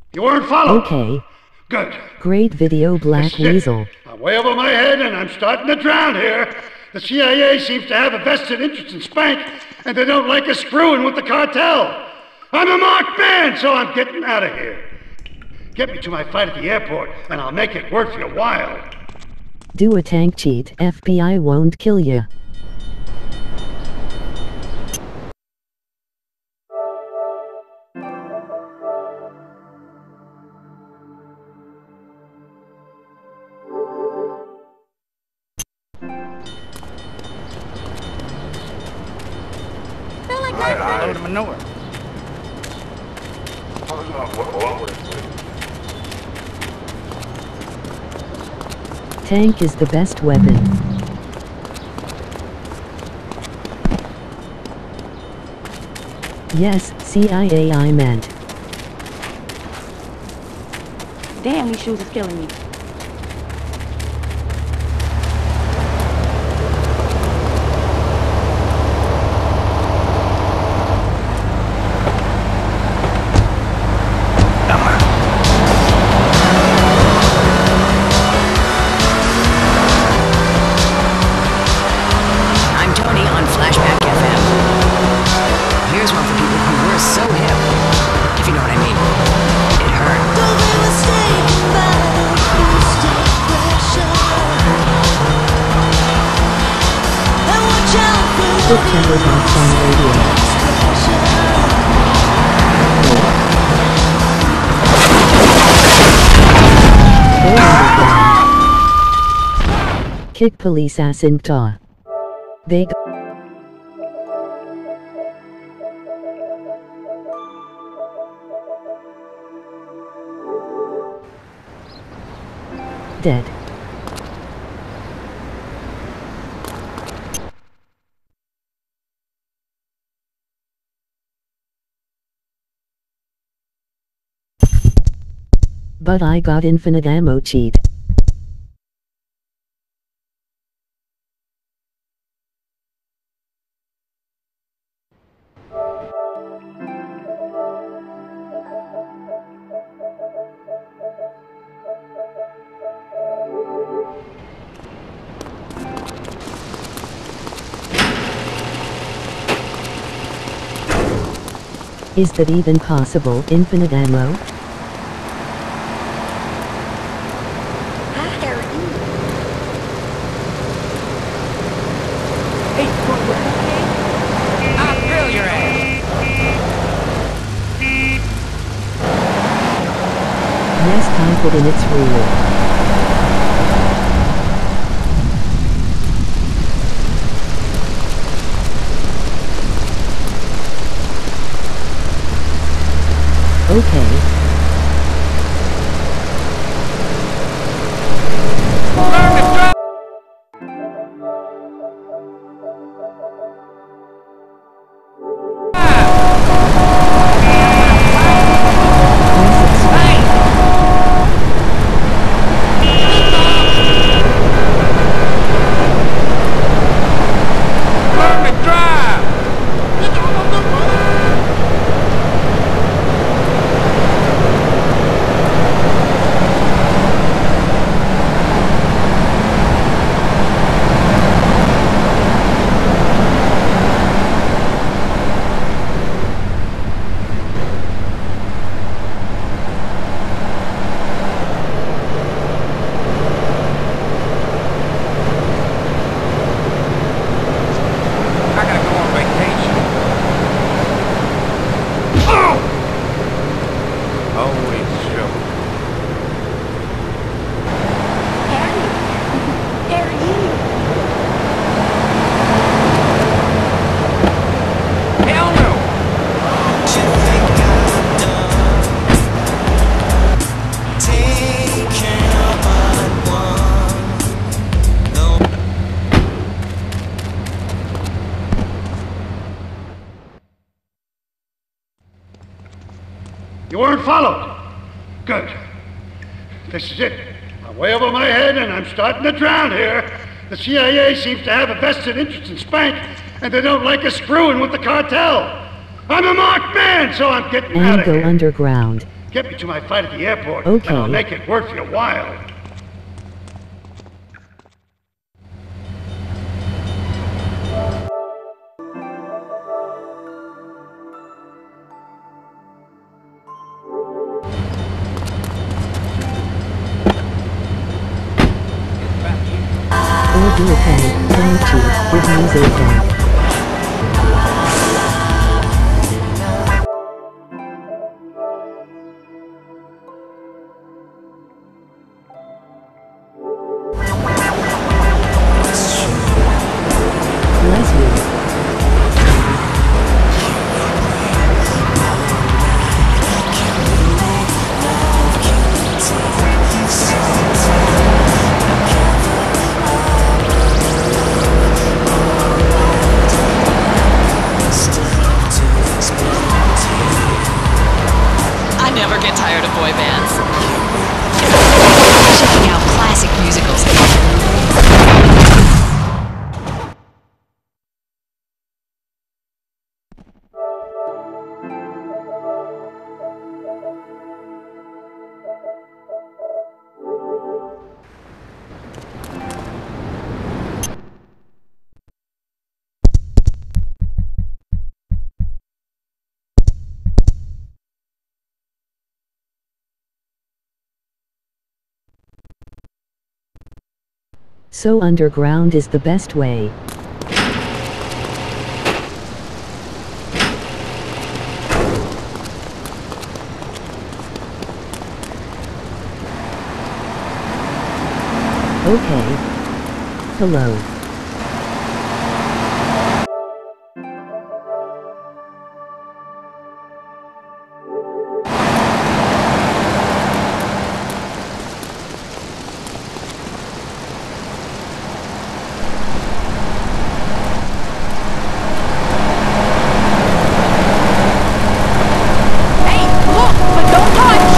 You weren't followed? Okay. Good. Great video, Black Weasel. I'm way over my head and I'm starting to drown here. The CIA seems to have a vested interest in Spank, and they don't like us screwing with the cartel. I'm a marked man, so I'm getting out of here. Get me to my flight at the airport, and I'll make it worth your while. Do a tank cheat, FBI won't kill ya. Load of manure. Tank is the best weapon. Yes, CIA I meant. Damn, these shoes is killing me. September Box on Radio. Kick police ass in tar. They dead. But I got infinite ammo cheat. Is that even possible, infinite ammo? Yes, confidence rule. Okay. You weren't followed. Good. This is it. I'm way over my head and I'm starting to drown here. The CIA seems to have a vested interest in Spank, and they don't like us screwing with the cartel. I'm a marked man, so I'm getting out of here. And go underground. Get me to my flight at the airport, Okay. and I'll make it worth your while. Or do a tank cheat with music tank. Bless you. I never get tired of boy bands. Checking out classic musicals. So underground is the best way. Okay. Hello. Hey, look, but don't touch!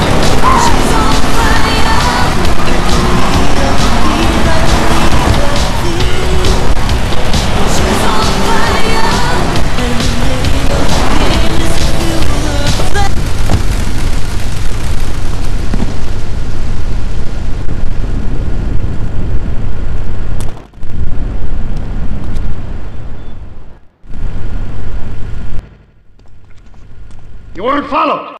You weren't followed.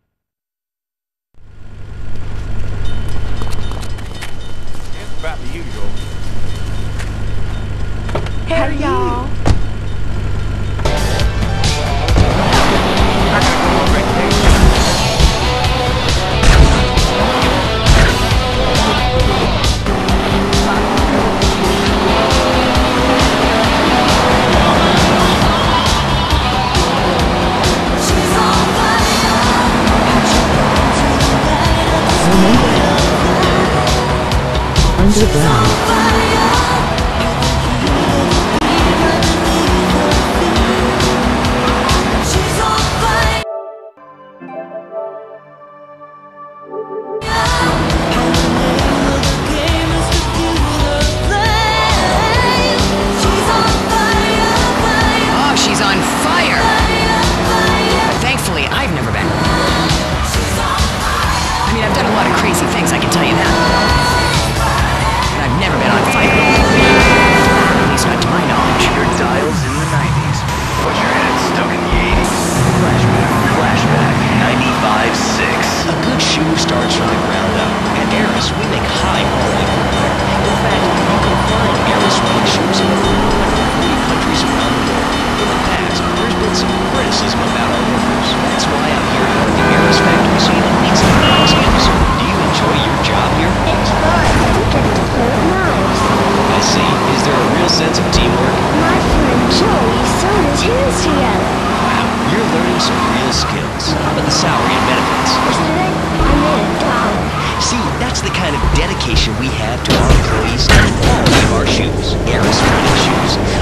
It's about the usual. Hey, y'all. I gotta go on vacation. Underground. Oh, she's on fire! But thankfully, I've never been. I mean, I've done a lot of crazy things, I can tell you that. But I've never been on fire. At least not to my knowledge. Your dials in the 90s. But your head's stuck in the 80s. Flashback. 95.6. A good shoe starts from the ground up. At Eris, we make high-quality footwear. In fact, you can find Eris-made shoes in over 140 countries around the world. In the past, there's been some criticism about our workers. That's why I'm here at the Eris factory so you don't need some costumes. Do you enjoy your job here? It's fun. We get to play with knives. I see. Is there a real sense of teamwork? My friend Joey sewed his hands together. Wow, you're learning some real skills. How about the salary and benefits? Yesterday, I made $1. See, that's the kind of dedication we have to our employees and the quality of our shoes. Eris printed shoes.